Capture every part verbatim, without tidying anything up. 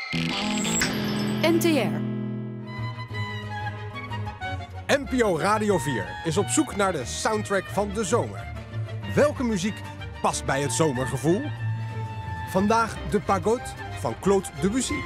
N T R. N P O Radio vier is op zoek naar de soundtrack van de zomer. Welke muziek past bij het zomergevoel? Vandaag de Pagode van Claude Debussy.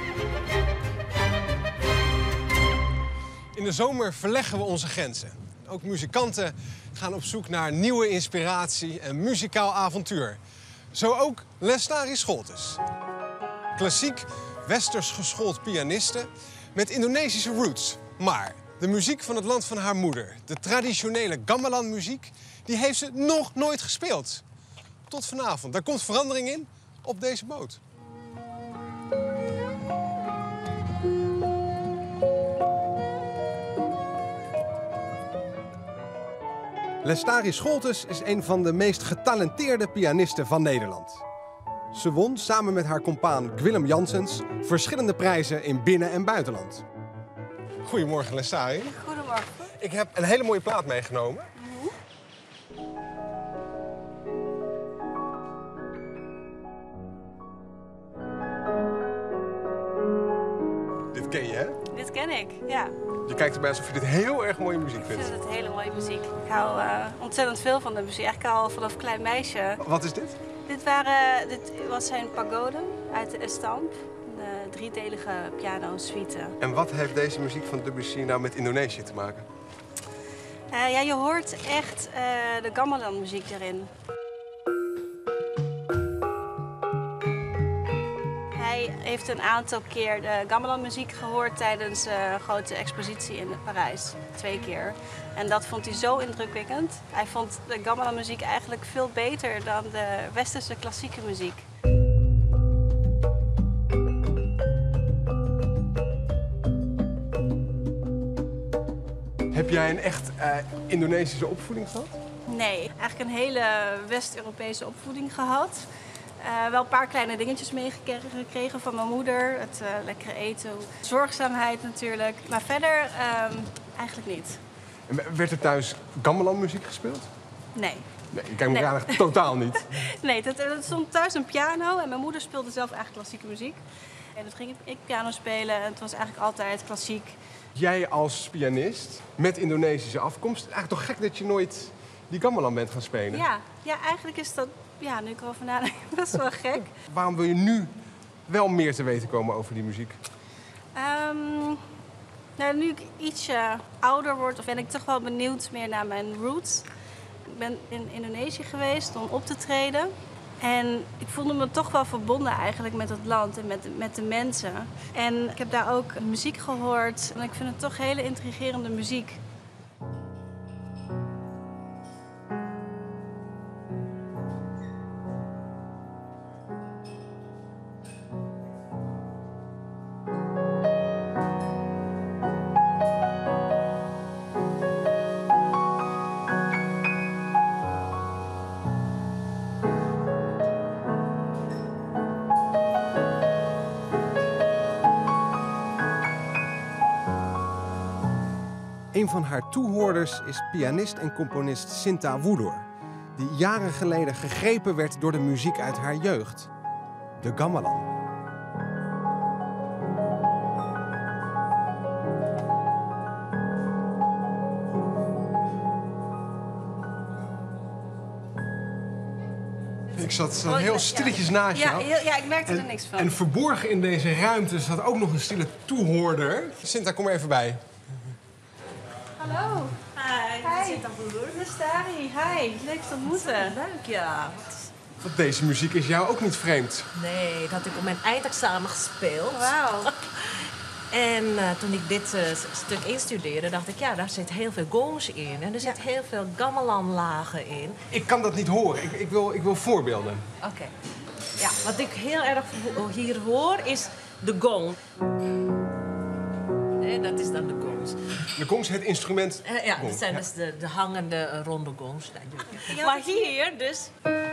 In de zomer verleggen we onze grenzen. Ook muzikanten gaan op zoek naar nieuwe inspiratie en muzikaal avontuur. Zo ook Lestari Scholtes. Klassiek, westers geschoold pianiste met Indonesische roots. Maar de muziek van het land van haar moeder, de traditionele gamelan-muziek, die heeft ze nog nooit gespeeld. Tot vanavond. Daar komt verandering in op deze boot. Lestari Scholtes is een van de meest getalenteerde pianisten van Nederland. Ze won samen met haar compaan Gwillem Janssens verschillende prijzen in binnen- en buitenland. Goedemorgen, Lestari. Goedemorgen. Ik heb een hele mooie plaat meegenomen. Dit ken je, hè? Dit ken ik, ja. Je kijkt erbij alsof je dit heel erg mooie muziek Ik vindt. vind het hele mooie muziek. Ik hou uh, ontzettend veel van de muziek. Eigenlijk al vanaf klein meisje. Wat is dit? Dit, waren, dit was zijn pagode uit de Estampe. Een driedelige piano-suite. En wat heeft deze muziek van Debussy nou met Indonesië te maken? Uh, ja, je hoort echt uh, de gamelan-muziek erin. Hij heeft een aantal keer de gamelan-muziek gehoord tijdens een grote expositie in Parijs. Twee keer. En dat vond hij zo indrukwekkend. Hij vond de gamelan-muziek eigenlijk veel beter dan de westerse klassieke muziek. Heb jij een echt uh, Indonesische opvoeding gehad? Nee, eigenlijk een hele West-Europese opvoeding gehad. Uh, wel een paar kleine dingetjes meegekregen van mijn moeder. Het uh, lekkere eten, zorgzaamheid natuurlijk. Maar verder uh, eigenlijk niet. En werd er thuis gamelan-muziek gespeeld? Nee. Nee, ik kijk me Nee. eigenlijk totaal niet. Nee, er stond thuis een piano en mijn moeder speelde zelf eigenlijk klassieke muziek. En toen ging ik piano spelen en het was eigenlijk altijd klassiek. Jij als pianist met Indonesische afkomst, eigenlijk toch gek dat je nooit die gamelan bent gaan spelen? Ja, ja, eigenlijk is dat, ja, nu ik erover nadenk, best wel gek. Waarom wil je nu wel meer te weten komen over die muziek? Um, nou, nu ik ietsje ouder word, ben ik toch wel benieuwd meer naar mijn roots. Ik ben in Indonesië geweest om op te treden. En ik voelde me toch wel verbonden eigenlijk met het land en met, met de mensen. En ik heb daar ook muziek gehoord. En ik vind het toch hele intrigerende muziek. Een van haar toehoorders is pianist en componist Sinta Woedoor, die jaren geleden gegrepen werd door de muziek uit haar jeugd, de gamelan. Ik zat uh, heel stilletjes naast ja, jou. heel, ja, ik merkte en, er niks van. En verborgen in deze ruimte zat ook nog een stille toehoorder. Sinta, kom er even bij. Hallo. Hi. Hi. Lestari, hi. Leuk te ontmoeten. Leuk, ja. Want deze muziek is jou ook niet vreemd. Nee, dat had ik op mijn eindexamen gespeeld. Wauw. En uh, toen ik dit uh, stuk instudeerde, dacht ik, ja, daar zit heel veel gongs in. En er zit heel veel gamelan-lagen in. Ik kan dat niet horen. Ik, ik, wil, ik wil voorbeelden. Oké. Okay. Ja, wat ik heel erg hier hoor is de gong. Nee, dat is dan de gongs. De gong is het instrument. Uh, ja, gong. dat zijn Ja. dus de, de hangende uh, ronde gongs. Ja, Maar hier dus...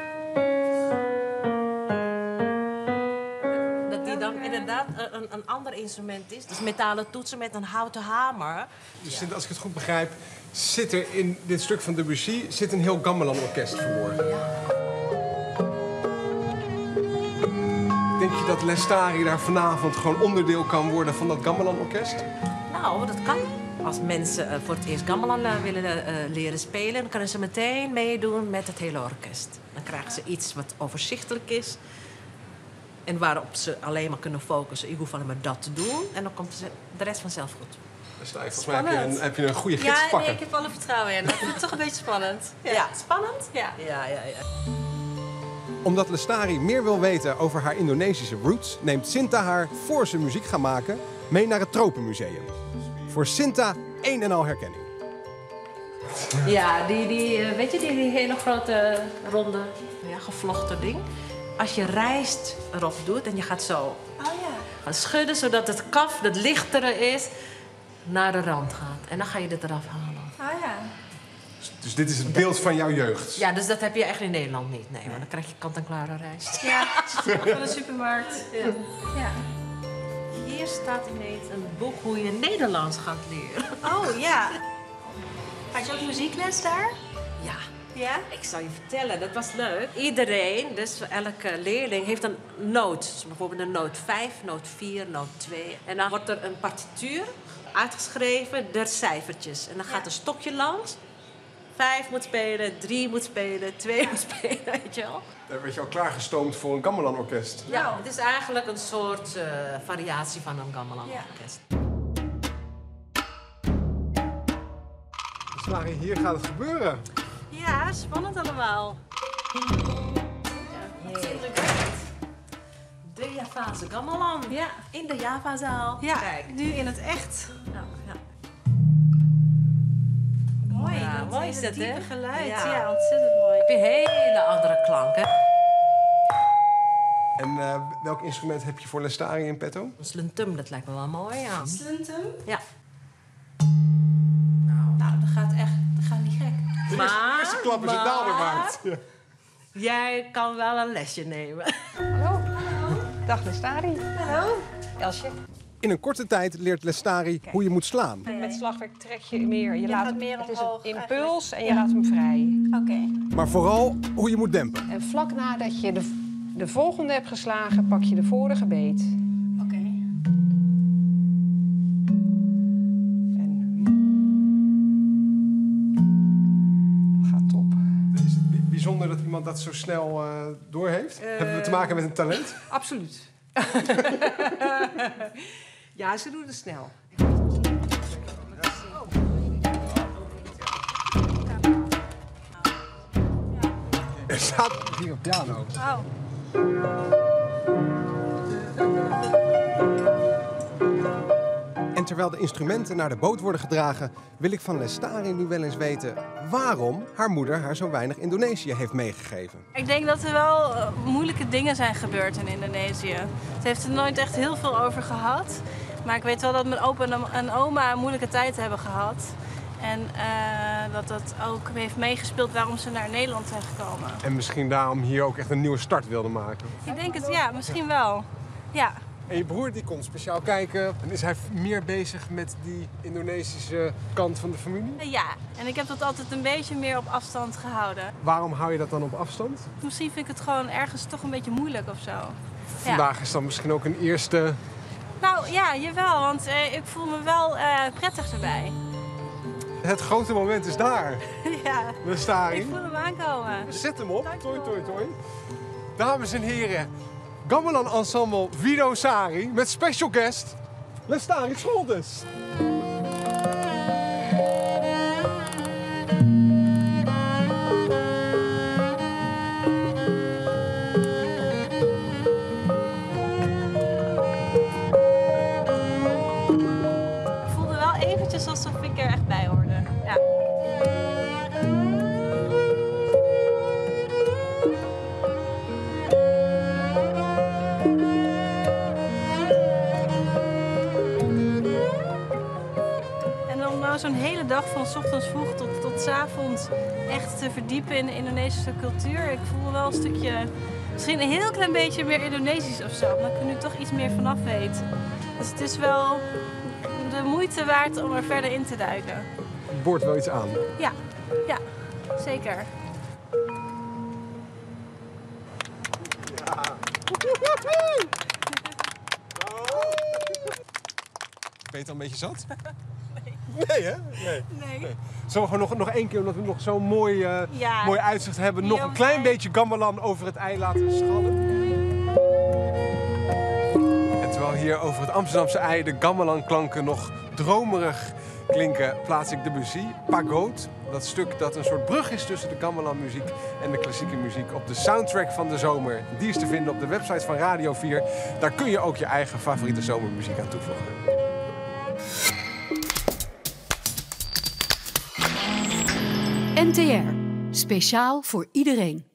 Dat die dan inderdaad een, een ander instrument is. Dus metalen toetsen met een houten hamer. Dus Sinta, als ik het goed begrijp, zit er in dit stuk van Debussy zit een heel gamelan-orkest verborgen. Ja. Denk je dat Lestari daar vanavond gewoon onderdeel kan worden van dat Gamelan-orkest? Nou, dat kan. Als mensen uh, voor het eerst gamelan uh, willen uh, leren spelen, dan kunnen ze meteen meedoen met het hele orkest. Dan krijgen ze iets wat overzichtelijk is en waarop ze alleen maar kunnen focussen. Ik hoef alleen maar dat te doen en dan komt de rest vanzelf goed. Lestari, volgens mij heb je, een, heb je een goede gids Ja, pakken. nee, ik heb alle vertrouwen in. Dat is toch een beetje spannend. Ja, ja spannend? Ja. Ja, ja, ja. Omdat Lestari meer wil weten over haar Indonesische roots, neemt Sinta haar, voor ze muziek gaan maken, mee naar het Tropenmuseum. Voor Sinta één en al herkenning. Ja, die, die, weet je, die, die hele grote, ronde, ja, gevlochten ding. Als je rijst erop doet en je gaat zo Oh ja. gaan schudden, zodat het kaf, dat lichtere is, naar de rand gaat. En dan ga je dit eraf halen. Oh ja. Dus dit is het beeld van jouw jeugd? Ja, dus dat heb je echt in Nederland niet. Nee, maar dan krijg je kant-en-klare rijst. Ja, van de supermarkt. Ja. Ja. Hier staat ineens een boek hoe je Nederlands gaat leren. Oh ja. Had je ook muziekles daar? Ja. Ja? Ik zal je vertellen, dat was leuk. Iedereen, dus elke leerling, heeft een noot. Dus bijvoorbeeld een noot vijf, noot vier, noot twee. En dan wordt er een partituur uitgeschreven, der cijfertjes. En dan gaat een stokje langs. Vijf moet spelen, drie moet spelen, twee moet spelen, weet je wel. Dan werd je al klaargestoomd voor een Gamelan-orkest. Ja, het is eigenlijk een soort uh, variatie van een gamelan-orkest. Lestari, hier gaat het gebeuren. Ja, spannend allemaal. De Javaanse gamelan. Ja. In de Javazaal. Ja, Kijk. nu in het echt. Nou, ja. Mooi, Ja, dat mooi hele is dat, hè? diepe geluid. Ja. Ja. ontzettend mooi. Heb je hele andere klanken. En uh, welk instrument heb je voor Lestari in petto? Een sluntum, dat lijkt me wel mooi, ja. Sluntum? Ja. Nou, dat gaat echt, dat gaat niet gek. De Maar, eerste, eerste klap is het maar- daalder waard. Ja. Jij kan wel een lesje nemen. Hallo. Dag Lestari. Hallo. Elsje. In een korte tijd leert Lestari hoe je moet slaan. Met slagwerk trek je meer. Je, Je laat gaat hem, meer het is omhoog een eigenlijk. impuls en je Ja. laat hem vrij. Oké. Maar vooral hoe je moet dempen. En vlak nadat je de, de volgende hebt geslagen, pak je de vorige beet. Oké. En dat gaat top. Is het bi- bijzonder dat iemand dat zo snel uh, doorheeft? Hebben we te maken met een talent? Absoluut. Ja, ze doen het snel. Er staat hier een piano. Oh. En terwijl de instrumenten naar de boot worden gedragen, wil ik van Lestari nu wel eens weten waarom haar moeder haar zo weinig Indonesië heeft meegegeven. Ik denk dat er wel uh, moeilijke dingen zijn gebeurd in Indonesië. Ze heeft er nooit echt heel veel over gehad. Maar ik weet wel dat mijn opa en- en oma een moeilijke tijd hebben gehad. En uh, dat dat ook heeft meegespeeld waarom ze naar Nederland zijn gekomen. En misschien daarom hier ook echt een nieuwe start wilde maken. Ik denk het, ja, misschien wel. Ja. En je broer die komt speciaal kijken. En is hij meer bezig met die Indonesische kant van de familie? Ja, en ik heb dat altijd een beetje meer op afstand gehouden. Waarom hou je dat dan op afstand? Misschien vind ik het gewoon ergens toch een beetje moeilijk of zo. Ja. Vandaag is dan misschien ook een eerste... Nou ja, jawel, want uh, ik voel me wel uh, prettig erbij. Het grote moment is daar. Ja, Lestari. ik voel hem aankomen. Zet hem op. Toi, Dankjewel. toi, toi. Dames en heren, Gamelan Ensemble Wido Sari met special guest Lestari Scholtes. Ik voelde wel eventjes alsof ik er echt bij hoorde. Ja. En om nou zo'n hele dag van 's ochtends vroeg tot, tot 's avonds echt te verdiepen in de Indonesische cultuur. Ik voel wel een stukje, misschien een heel klein beetje meer Indonesisch of zo. Omdat ik er nu toch iets meer vanaf weet. Dus het is wel de moeite waard om er verder in te duiken. Je boort wel iets aan. Ja, ja, zeker. Ben je het al een beetje zat? Nee. Nee, hè? Nee. Nee. nee. Zullen we gewoon nog, nog één keer, omdat we nog zo'n mooi, uh, Ja. mooi uitzicht hebben, nog een klein beetje gamelan over het ei laten schallen? En terwijl hier over het Amsterdamse ei de gamelan-klanken nog dromerig klinken, plaats ik Debussy, Pagode. Dat stuk dat een soort brug is tussen de gamelan-muziek en de klassieke muziek op de soundtrack van de zomer. Die is te vinden op de website van Radio vier. Daar kun je ook je eigen favoriete zomermuziek aan toevoegen. N T R. Speciaal voor iedereen.